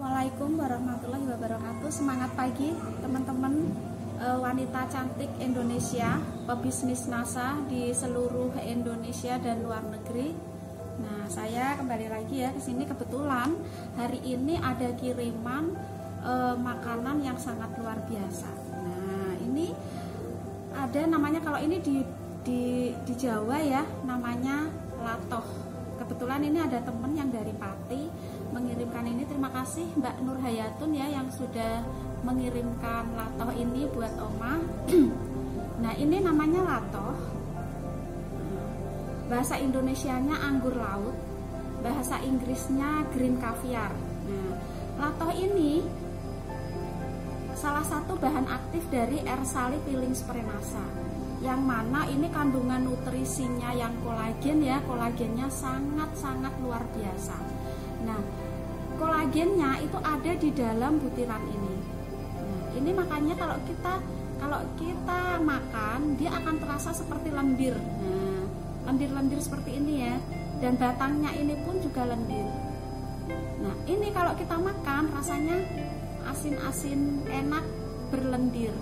Assalamualaikum warahmatullahi wabarakatuh. Semangat pagi teman-teman wanita cantik Indonesia, pebisnis NASA di seluruh Indonesia dan luar negeri. Nah, saya kembali lagi ya ke sini. Kebetulan hari ini ada kiriman makanan yang sangat luar biasa. Nah, ini ada namanya, kalau ini di Jawa ya, namanya latoh. Kebetulan ini ada temen yang dari Pati mengirimkan ini. Terima kasih Mbak Nur Hayatun ya yang sudah mengirimkan latoh ini buat Oma. Nah, ini namanya latoh. Bahasa Indonesianya anggur laut, bahasa Inggrisnya green caviar. Nah, latoh ini salah satu bahan aktif dari Ersali Peeling Spray NASA, yang mana ini kandungan nutrisinya yang kolagen ya, kolagennya sangat-sangat luar biasa. Nah, kolagennya itu ada di dalam butiran ini. Nah, ini makanya kalau kita makan, dia akan terasa seperti lendir. Nah, lendir-lendir seperti ini ya, dan batangnya ini pun juga lendir. Nah, ini kalau kita makan rasanya asin-asin, enak, berlendir.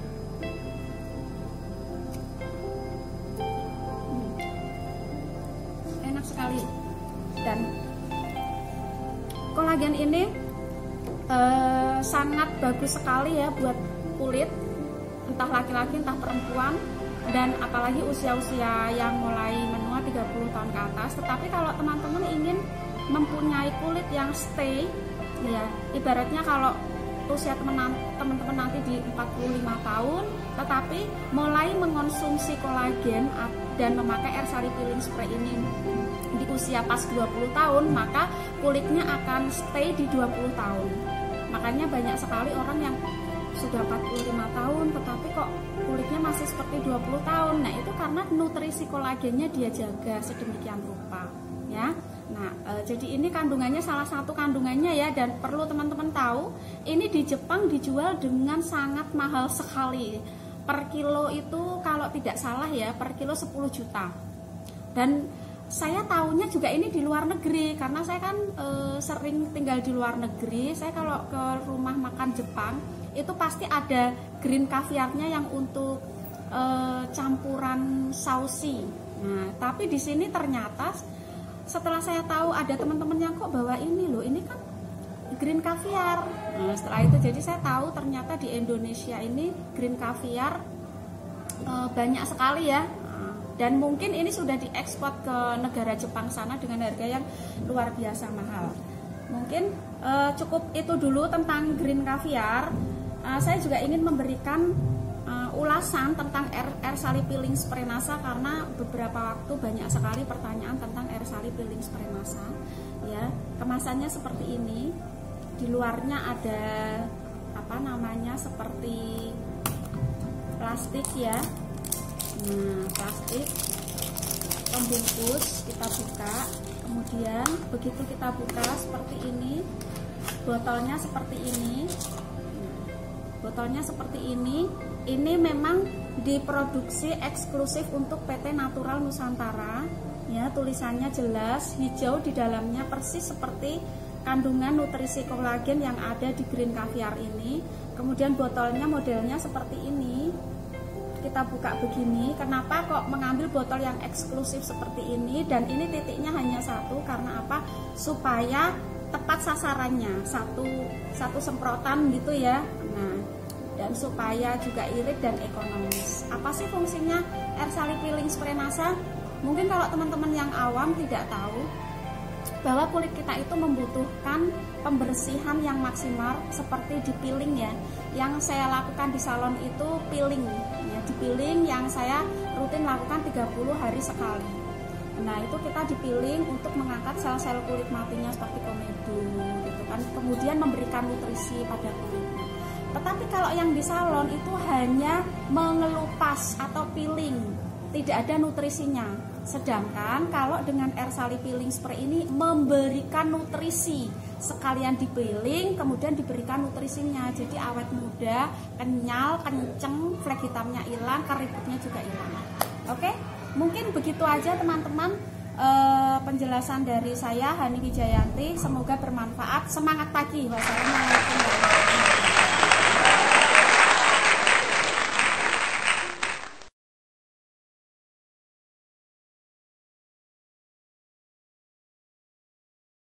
Enak sekali. Dan kolagen ini sangat bagus sekali ya buat kulit, entah laki-laki entah perempuan, dan apalagi usia-usia yang mulai menua 30 tahun ke atas. Tetapi kalau teman-teman ingin mempunyai kulit yang stay ya, ibaratnya kalau usia teman-teman nanti di 45 tahun tetapi mulai mengonsumsi kolagen dan memakai Ersali Peeling Spray ini di usia pas 20 tahun, maka kulitnya akan stay di 20 tahun. Makanya banyak sekali orang yang sudah 45 tahun tetapi kok kulitnya masih seperti 20 tahun. Nah, itu karena nutrisi kolagennya dia jaga sedemikian rupa ya. Nah, jadi ini kandungannya, salah satu kandungannya ya, dan perlu teman-teman tahu, ini di Jepang dijual dengan sangat mahal sekali. Per kilo itu kalau tidak salah ya, per kilo 10 juta. Dan saya tahunya juga ini di luar negeri, karena saya kan sering tinggal di luar negeri. Saya kalau ke rumah makan Jepang, itu pasti ada green caviarnya yang untuk campuran sausi. Nah, tapi di sini ternyata setelah saya tahu, ada teman-teman yang kok bawa ini loh, ini kan green caviar. Nah, setelah itu jadi saya tahu ternyata di Indonesia ini green caviar banyak sekali ya. Dan mungkin ini sudah diekspor ke negara Jepang sana dengan harga yang luar biasa mahal. Mungkin cukup itu dulu tentang green caviar. Saya juga ingin memberikan ulasan tentang Ersali Peeling Spray NASA, karena beberapa waktu banyak sekali pertanyaan tentang Ersali Peeling Spray NASA ya. Kemasannya seperti ini, di luarnya ada apa namanya, seperti plastik ya. Nah, plastik pembungkus, kita buka, kemudian begitu kita buka seperti ini, botolnya seperti ini. Botolnya seperti ini. Ini memang diproduksi eksklusif untuk PT Natural Nusantara ya, tulisannya jelas hijau, di dalamnya persis seperti kandungan nutrisi kolagen yang ada di green caviar ini. Kemudian botolnya modelnya seperti ini. Kita buka begini. Kenapa kok mengambil botol yang eksklusif seperti ini, dan ini titiknya hanya satu, karena apa? Supaya tepat sasarannya, satu semprotan gitu ya. Nah, dan supaya juga irit dan ekonomis. Apa sih fungsinya Ersali Peeling Spray NASA? Mungkin kalau teman-teman yang awam tidak tahu bahwa kulit kita itu membutuhkan pembersihan yang maksimal seperti di peeling ya. Yang saya lakukan di salon itu peeling ya, di peeling yang saya rutin lakukan 30 hari sekali. Nah, itu kita di peeling untuk mengangkat sel-sel kulit matinya seperti komedo gitu kan, kemudian memberikan nutrisi pada kulitnya. Tetapi kalau yang di salon itu hanya mengelupas atau peeling, tidak ada nutrisinya. Sedangkan kalau dengan Ersali Peeling Spray ini memberikan nutrisi, sekalian di peeling kemudian diberikan nutrisinya. Jadi awet muda, kenyal, kenceng, flek hitamnya hilang, keriputnya juga hilang. Oke, mungkin begitu aja teman-teman penjelasan dari saya, Hani Wijayanti. Semoga bermanfaat. Semangat pagi. Wassalamualaikum.